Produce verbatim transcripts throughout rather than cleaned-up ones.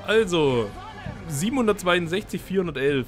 Also, siebenhundertzweiundsechzig, vierhundertelf.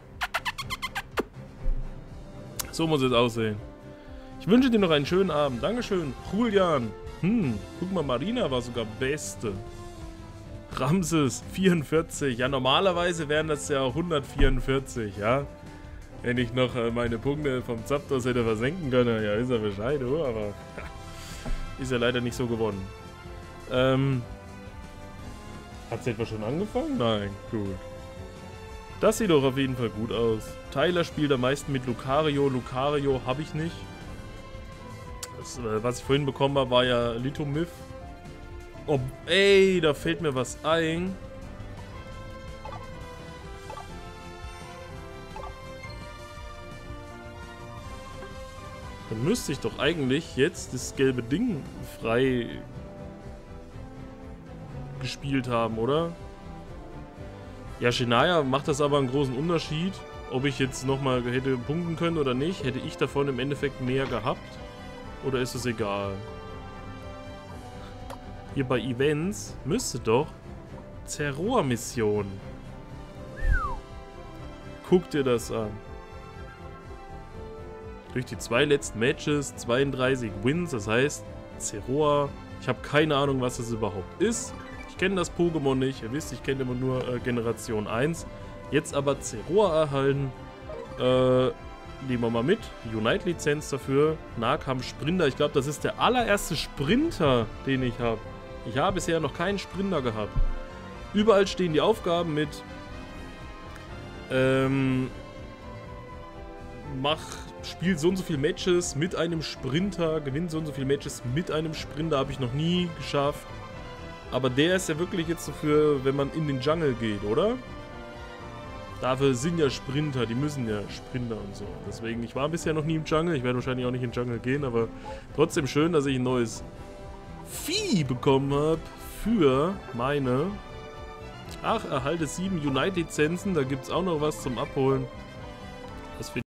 So muss es aussehen. Ich wünsche dir noch einen schönen Abend. Dankeschön. Julian. Hm, guck mal, Marina war sogar Beste. Ramses, vierundvierzig. Ja, normalerweise wären das ja hundertvierundvierzig, ja. Wenn ich noch äh, meine Punkte vom Zapdos hätte versenken können. Ja, ist ja Bescheid, oh, aber ist ja leider nicht so gewonnen. Ähm, hat es etwa schon angefangen? Nein, gut. Das sieht doch auf jeden Fall gut aus. Tyler spielt am meisten mit Lucario. Lucario habe ich nicht. Das, äh, was ich vorhin bekommen habe, war ja Litomyth. Oh, ey, da fällt mir was ein. Dann müsste ich doch eigentlich jetzt das gelbe Ding frei gespielt haben, oder? Ja, Shania macht das aber einen großen Unterschied. Ob ich jetzt nochmal hätte punkten können oder nicht, hätte ich davon im Endeffekt mehr gehabt? Oder ist es egal? Hier bei Events müsste doch Zerroa-Mission. Guck dir das an. Durch die zwei letzten Matches zweiunddreißig Wins, das heißt Zerroa. Ich habe keine Ahnung, was das überhaupt ist. Ich kenne das Pokémon nicht. Ihr wisst, ich kenne immer nur äh, Generation eins. Jetzt aber Zerroa erhalten. Äh, nehmen wir mal mit. Unite-Lizenz dafür. Nahkampf-Sprinter. Ich glaube, das ist der allererste Sprinter, den ich habe. Ich habe bisher noch keinen Sprinter gehabt. Überall stehen die Aufgaben mit ähm, mach, spiel so und so viele Matches mit einem Sprinter, gewinn so und so viele Matches mit einem Sprinter, habe ich noch nie geschafft. Aber der ist ja wirklich jetzt so für, wenn man in den Jungle geht, oder? Dafür sind ja Sprinter, die müssen ja Sprinter und so. Deswegen, ich war bisher noch nie im Jungle, ich werde wahrscheinlich auch nicht in den Jungle gehen, aber trotzdem schön, dass ich ein neues Vieh bekommen habe für meine... Ach, erhalte sieben Unite-Lizenzen, da gibt es auch noch was zum Abholen. Das finde